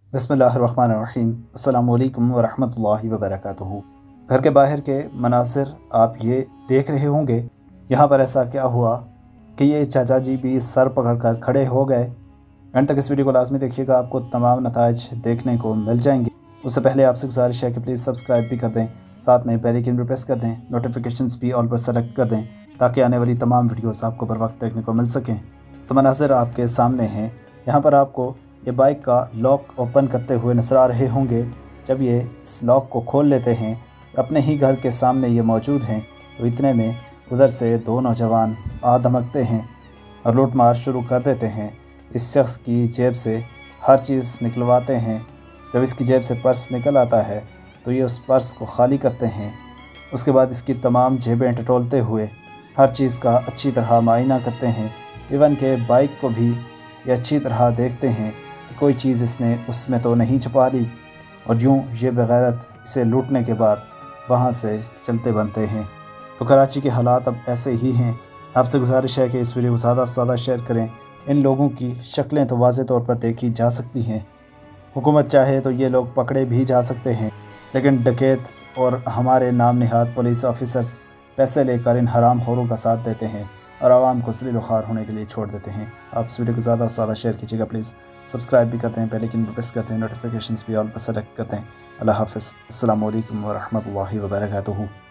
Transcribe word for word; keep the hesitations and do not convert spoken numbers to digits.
बिस्मिल्लाहिर्रहमानिर्रहीम। अस्सलामु अलैकुम वरहमतुल्लाहि वबरकातुहू। घर के बाहर के मनासिर आप ये देख रहे होंगे। यहाँ पर ऐसा क्या हुआ कि ये चाचा जी भी सर पकड़कर खड़े हो गए। एंड तक इस वीडियो को लाजमी देखिएगा, आपको तमाम नताइज देखने को मिल जाएंगे। उससे पहले आपसे गुजारिश है कि प्लीज़ सब्सक्राइब भी कर दें, साथ में बेल आइकन भी प्रेस कर दें, नोटिफिकेशंस भी ऑल पर सेलेक्ट कर दें ताकि आने वाली तमाम वीडियोस आपको बर वक्त देखने को मिल सकें। तो मनासिर आपके सामने हैं। यहाँ पर आपको ये बाइक का लॉक ओपन करते हुए नजर आ रहे होंगे। जब ये इस लॉक को खोल लेते हैं, अपने ही घर के सामने ये मौजूद हैं, तो इतने में उधर से दो नौजवान आ धमकते हैं और लूट मार शुरू कर देते हैं। इस शख्स की जेब से हर चीज़ निकलवाते हैं। जब इसकी जेब से पर्स निकल आता है तो ये उस पर्स को खाली करते हैं। उसके बाद इसकी तमाम जेबें टटोलते हुए हर चीज़ का अच्छी तरह मायना करते हैं। इवन के बाइक को भी ये अच्छी तरह देखते हैं कि कोई चीज़ इसने उसमें तो नहीं छुपा ली, और यूँ ये बग़ैरत इसे लूटने के बाद वहाँ से चलते बनते हैं। तो कराची के हालात अब ऐसे ही हैं। आपसे गुजारिश है कि इस वीडियो को ज़्यादा से ज़्यादा शेयर करें। इन लोगों की शक्लें तो वाज़े तौर पर देखी जा सकती हैं। हुकूमत चाहे तो ये लोग पकड़े भी जा सकते हैं, लेकिन डकैत और हमारे नाम निहाद पुलिस ऑफिसर्स पैसे लेकर इन हराम खोरों का साथ देते हैं और आवाम को ज़लील ख़ार होने के लिए छोड़ देते हैं। आप इस वीडियो को ज़्यादा से ज़्यादा शेयर कीजिएगा प्लीज़। सब्सक्राइब भी करते हैं, बेल आइकन भी प्रेस करते हैं, नोटिफिकेशंस भी ऑल पर सेलेक्ट करते हैं। अल्लाह हाफ़िज़। अस्सलामु अलैकुम व रहमतुल्लाहि व बरकातुहू।